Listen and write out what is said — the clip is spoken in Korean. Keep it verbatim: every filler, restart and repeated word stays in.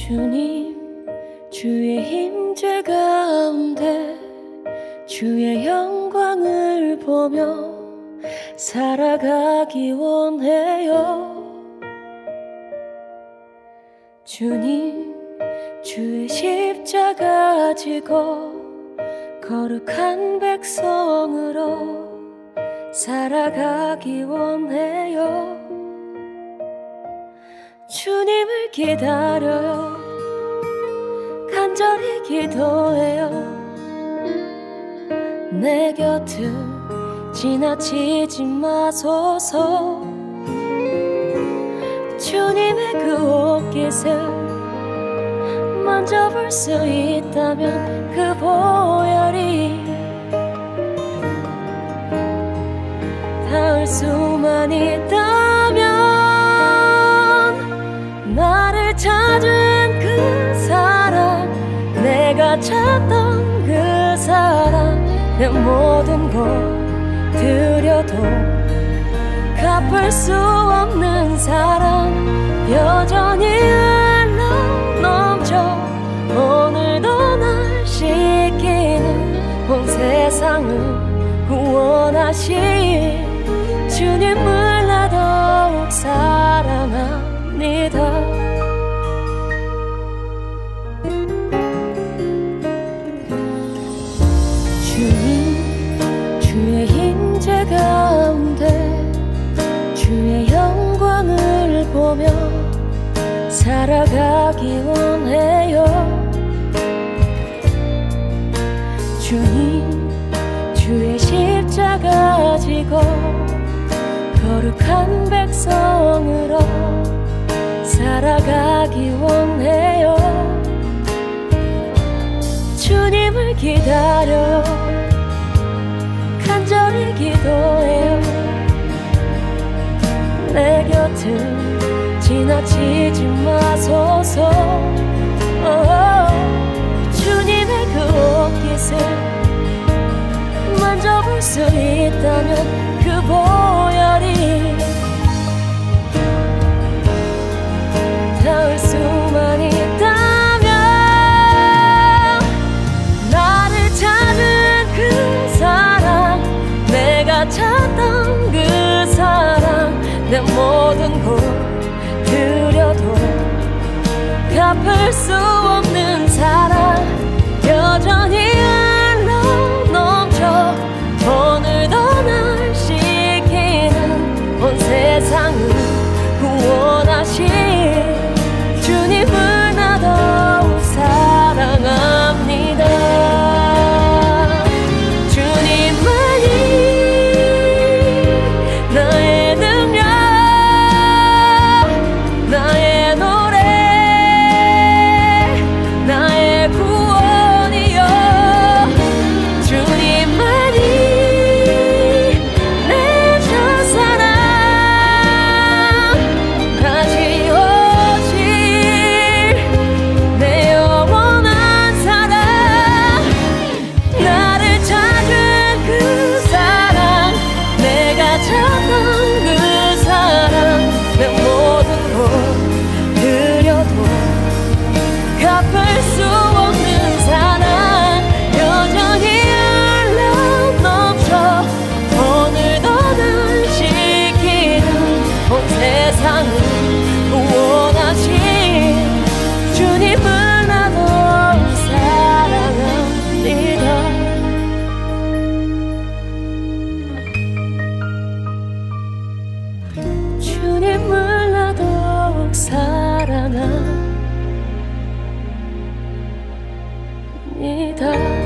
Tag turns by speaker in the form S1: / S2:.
S1: 주님, 주의 임재 가운데 주의 영광을 보며 살아가기 원해요. 주님, 주의 십자가 지고 거룩한 백성으로 살아가기 원해요. 주님을 기다려요. 간절히 기도해요. 내 곁을 지나치지 마소서. 주님의 그 옷깃을 만져볼 수 있다면 그 보혈이 닿을 수만 있다면 나를 찾은 그 사랑, 내가 찾던 그 사랑, 내 모든 것 드려도 갚을 수 없는 사랑, 여전히 흘러 넘쳐 오늘도 날 씻기는 온 세상을 구원하신 주님을 나 더욱 사랑합니다. 주님, 주의 임재 가운데 주의 영광을 보며 살아가기 원해요. 주님, 주의 십자가 지고 거룩한 백성으로 살아가기 원해요. 주님을 기다려 간절히 기도해요. 내 곁을 지나치지 마소서. 주님의 그 옷깃을 만져볼 수 있다면 그 보혈이 닿을 수만 있다면 나를 찾은 그 사랑, 내가 찾던 그 사랑, 내 모든 것 드려도 갚을 수 없는 사랑, 여전히 흘러 넘쳐 오늘도 날 씻기는 온 세상을 구원하신 주님을 나 더욱 사랑합니다. 주님만이 나의 능력, 나의 노래, 나의 구원이여. 주님만이 내 첫사랑, 다시 오실 내 영원한 사랑, 나를 찾은 그 사랑, 내가 찾던 그 사랑, 내 모든 것 드려도 갚을 수 없는 사랑, 여전히 흘러 넘쳐 오늘도 날 씻기는 온 세상을 구원하신 주님을 나 더욱 사랑합니다. 주님을 나 더욱 사랑합니다.